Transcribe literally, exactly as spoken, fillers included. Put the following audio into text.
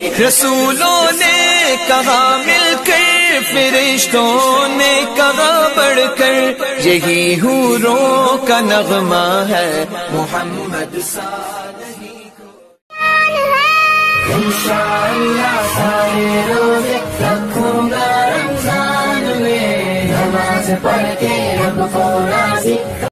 रसूलों ने कहा मिलकर, फिरिश्तों ने कहा बढ़कर, यही हूरों का नगमा है मोहम्मद सालही को। इंशाअल्लाह सारे रोज़े रखूंगा रमजान में, नमाज पढ़ के रब को राज़ी